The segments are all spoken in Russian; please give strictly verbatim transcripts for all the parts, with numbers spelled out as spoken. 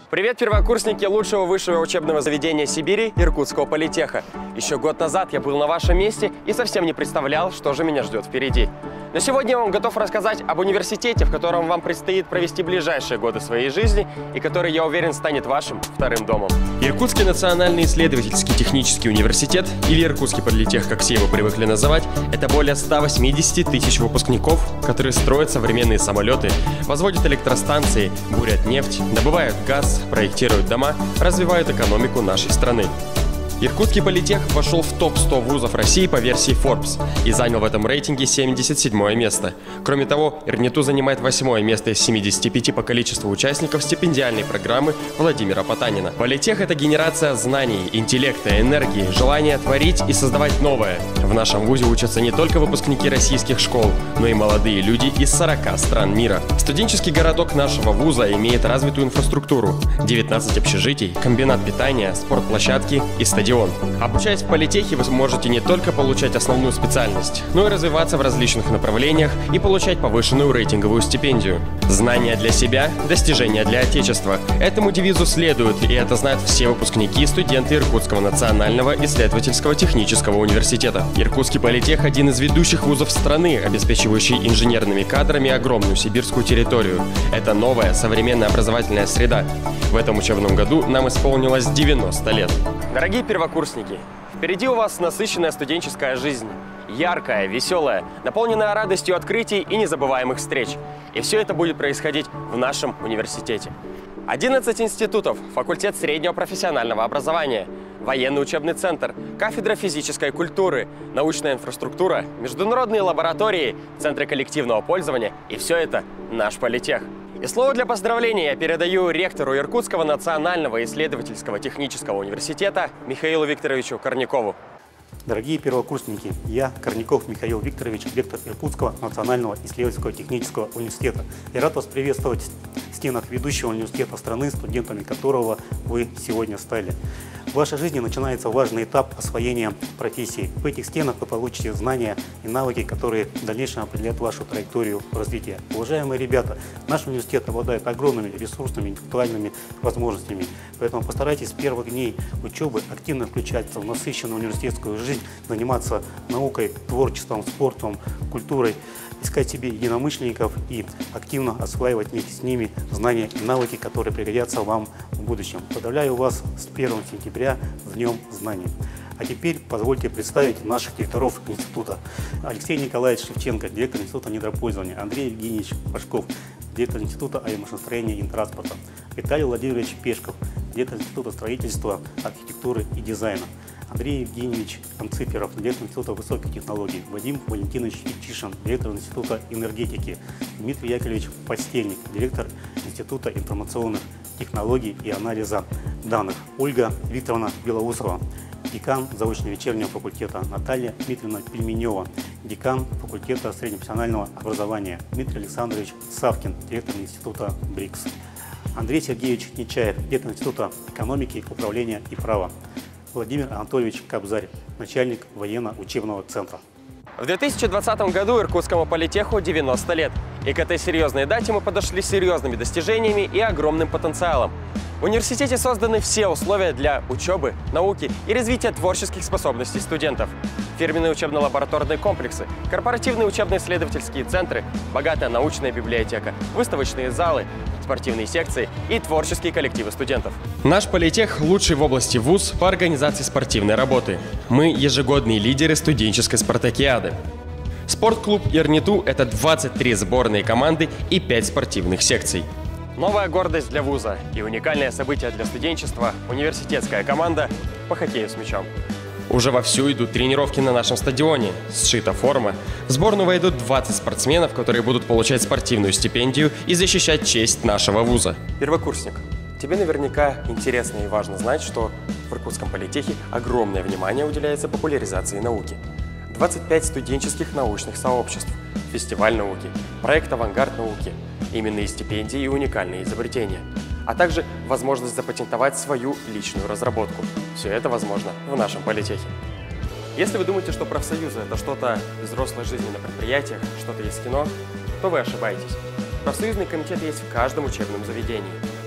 Привет, первокурсники лучшего высшего учебного заведения Сибири, Иркутского политеха. Еще год назад я был на вашем месте и совсем не представлял, что же меня ждет впереди. Но сегодня я вам готов рассказать об университете, в котором вам предстоит провести ближайшие годы своей жизни и который, я уверен, станет вашим вторым домом. Иркутский национальный исследовательский технический университет, или Иркутский политех, как все его привыкли называть, это более ста восьмидесяти тысяч выпускников, которые строят современные самолеты, возводят электростанции, бурят нефть, добывают газ, проектируют дома, развивают экономику нашей страны. Иркутский политех вошел в топ сто вузов России по версии Forbes и занял в этом рейтинге семьдесят седьмое место. Кроме того, ИРНИТУ занимает восьмое место из семидесяти пяти по количеству участников стипендиальной программы Владимира Потанина. Политех – это генерация знаний, интеллекта, энергии, желания творить и создавать новое. В нашем вузе учатся не только выпускники российских школ, но и молодые люди из сорока стран мира. Студенческий городок нашего вуза имеет развитую инфраструктуру, девятнадцать общежитий, комбинат питания, спортплощадки и стадион. Обучаясь в политехе, вы сможете не только получать основную специальность, но и развиваться в различных направлениях и получать повышенную рейтинговую стипендию. Знания для себя, достижения для Отечества. Этому девизу следуют, и это знают все выпускники и студенты Иркутского национального исследовательского технического университета. Иркутский политех – один из ведущих вузов страны, обеспечивающий инженерными кадрами огромную сибирскую территорию. Это новая, современная образовательная среда. В этом учебном году нам исполнилось девяносто лет. Дорогие первокурсники, впереди у вас насыщенная студенческая жизнь. Яркая, веселая, наполненная радостью открытий и незабываемых встреч. И все это будет происходить в нашем университете. одиннадцать институтов, факультет среднего профессионального образования, военный учебный центр, кафедра физической культуры, научная инфраструктура, международные лаборатории, центры коллективного пользования. И все это наш политех. И слово для поздравления я передаю ректору Иркутского национального исследовательского технического университета Михаилу Викторовичу Корнякову. Дорогие первокурсники, я, Корняков Михаил Викторович, ректор Иркутского национального исследовательского технического университета. Я рад вас приветствовать в стенах ведущего университета страны, студентами которого вы сегодня стали. В вашей жизни начинается важный этап освоения профессии. В этих стенах вы получите знания и навыки, которые в дальнейшем определят вашу траекторию развития. Уважаемые ребята, наш университет обладает огромными ресурсными, интеллектуальными возможностями. Поэтому постарайтесь с первых дней учебы активно включаться в насыщенную университетскую жизнь, заниматься наукой, творчеством, спортом, культурой, искать себе единомышленников и активно осваивать вместе с ними знания и навыки, которые пригодятся вам в будущем. Поздравляю вас с первым сентября, с Днем Знаний. А теперь позвольте представить наших директоров института. Алексей Николаевич Шевченко, директор института недропользования, Андрей Евгеньевич Пашков, директор института авиамашиностроения и транспорта, Виталий Владимирович Пешков, директор института строительства, архитектуры и дизайна, Андрей Евгеньевич Анциферов, директор Института высоких технологий, Вадим Валентинович Ичишин, директор Института энергетики, Дмитрий Яковлевич Постельник, директор Института информационных технологий и анализа данных, Ольга Викторовна Белоусова, декан заочно-вечернего факультета, Наталья Дмитриевна Пельменева, декан факультета среднепрофессионального образования, Дмитрий Александрович Савкин, директор Института БРИКС, Андрей Сергеевич Нечаев, директор Института экономики, управления и права, Владимир Анатольевич Кобзарь, начальник военно-учебного центра. В две тысячи двадцатом году Иркутскому политеху девяносто лет. И к этой серьезной дате мы подошли с серьезными достижениями и огромным потенциалом. В университете созданы все условия для учебы, науки и развития творческих способностей студентов. Фирменные учебно-лабораторные комплексы, корпоративные учебно-исследовательские центры, богатая научная библиотека, выставочные залы, спортивные секции и творческие коллективы студентов. Наш политех лучший в области вуз по организации спортивной работы. Мы ежегодные лидеры студенческой спартакиады. Спортклуб ИРНИТУ – это двадцать три сборные команды и пять спортивных секций. Новая гордость для вуза и уникальное событие для студенчества – университетская команда по хоккею с мячом. Уже вовсю идут тренировки на нашем стадионе, сшита форма. В сборную войдут двадцать спортсменов, которые будут получать спортивную стипендию и защищать честь нашего вуза. Первокурсник, тебе наверняка интересно и важно знать, что в Иркутском политехе огромное внимание уделяется популяризации науки. двадцать пять студенческих научных сообществ, фестиваль науки, проект «Авангард науки», именные стипендии и уникальные изобретения, а также возможность запатентовать свою личную разработку. Все это возможно в нашем политехе. Если вы думаете, что профсоюзы – это что-то из взрослой жизни на предприятиях, что-то из кино, то вы ошибаетесь. Профсоюзный комитет есть в каждом учебном заведении.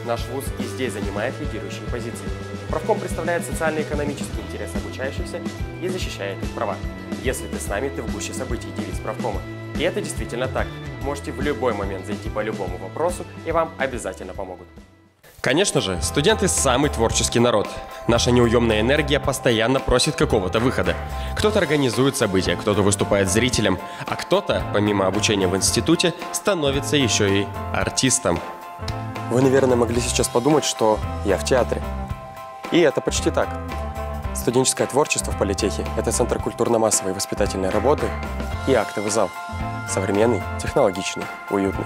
Наш вуз и здесь занимает лидирующие позиции. Правком представляет социально-экономические интересы обучающихся и защищает их права. Если ты с нами, ты в гуще событий, девиз правкома. И это действительно так. Можете в любой момент зайти по любому вопросу, и вам обязательно помогут. Конечно же, студенты – самый творческий народ. Наша неуемная энергия постоянно просит какого-то выхода. Кто-то организует события, кто-то выступает зрителем, а кто-то, помимо обучения в институте, становится еще и артистом. Вы, наверное, могли сейчас подумать, что я в театре. И это почти так. Студенческое творчество в политехе – это центр культурно-массовой воспитательной работы и актовый зал. Современный, технологичный, уютный.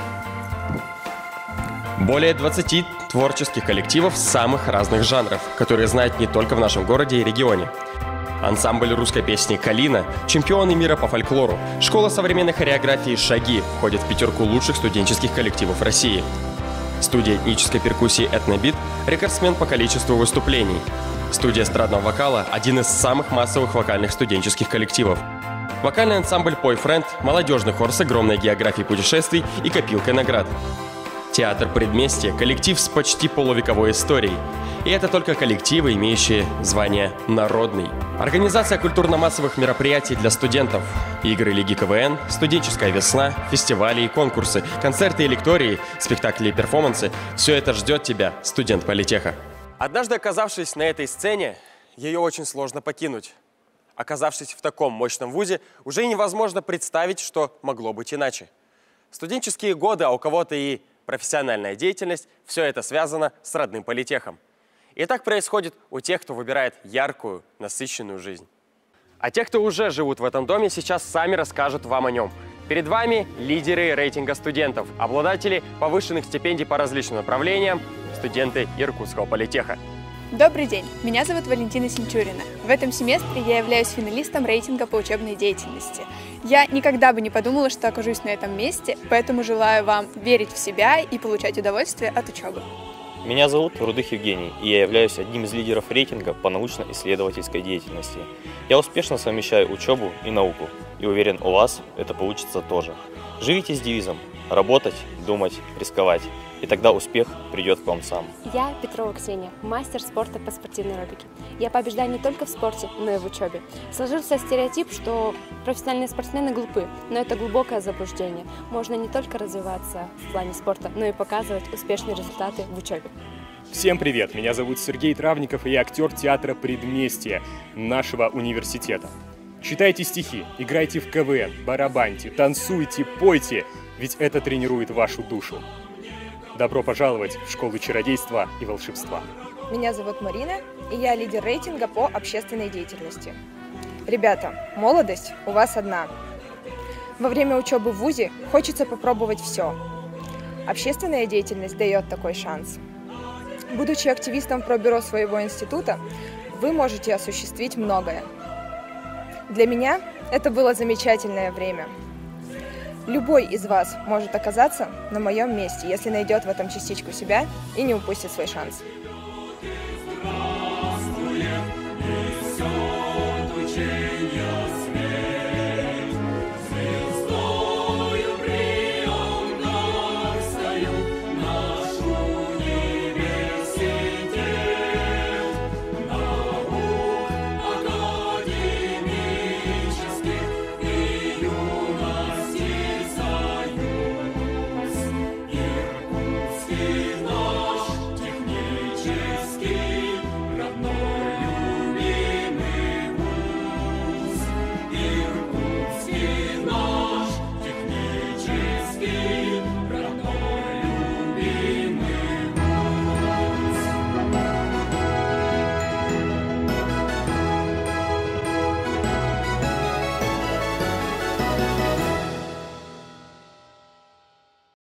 Более двадцати творческих коллективов самых разных жанров, которые знают не только в нашем городе и регионе. Ансамбль русской песни «Калина», чемпионы мира по фольклору, школа современной хореографии «Шаги» входят в пятерку лучших студенческих коллективов России. Студия этнической перкуссии «Этнобит» – рекордсмен по количеству выступлений. Студия эстрадного вокала – один из самых массовых вокальных студенческих коллективов. Вокальный ансамбль «Бойфренд», молодежный хор с огромной географией путешествий и копилкой наград. Театр «Предместье» – коллектив с почти полувековой историей. И это только коллективы, имеющие звание «народный». Организация культурно-массовых мероприятий для студентов. Игры Лиги КВН, студенческая весна, фестивали и конкурсы, концерты и лектории, спектакли и перформансы – все это ждет тебя, студент политеха. Однажды, оказавшись на этой сцене, ее очень сложно покинуть. Оказавшись в таком мощном вузе, уже невозможно представить, что могло быть иначе. Студенческие годы, а у кого-то и профессиональная деятельность – все это связано с родным политехом. И так происходит у тех, кто выбирает яркую, насыщенную жизнь. А те, кто уже живут в этом доме, сейчас сами расскажут вам о нем. Перед вами лидеры рейтинга студентов, обладатели повышенных стипендий по различным направлениям, студенты Иркутского политеха. Добрый день, меня зовут Валентина Синчурина. В этом семестре я являюсь финалистом рейтинга по учебной деятельности. Я никогда бы не подумала, что окажусь на этом месте, поэтому желаю вам верить в себя и получать удовольствие от учебы. Меня зовут Рудых Евгений, и я являюсь одним из лидеров рейтинга по научно-исследовательской деятельности. Я успешно совмещаю учебу и науку, и уверен, у вас это получится тоже. Живите с девизом «Работать, думать, рисковать», и тогда успех придет к вам сам. Я Петрова Ксения, мастер спорта по спортивной аэробике. Я побеждаю не только в спорте, но и в учебе. Сложился стереотип, что профессиональные спортсмены глупы, но это глубокое заблуждение. Можно не только развиваться в плане спорта, но и показывать успешные результаты в учебе. Всем привет! Меня зовут Сергей Травников, и я актер театра «Предместье» нашего университета. Читайте стихи, играйте в КВН, барабаньте, танцуйте, пойте, ведь это тренирует вашу душу. Добро пожаловать в школу чародейства и волшебства. Меня зовут Марина, и я лидер рейтинга по общественной деятельности. Ребята, молодость у вас одна. Во время учебы в вузе хочется попробовать все. Общественная деятельность дает такой шанс. Будучи активистом пробюро своего института, вы можете осуществить многое. Для меня это было замечательное время. Любой из вас может оказаться на моем месте, если найдет в этом частичку себя и не упустит свой шанс.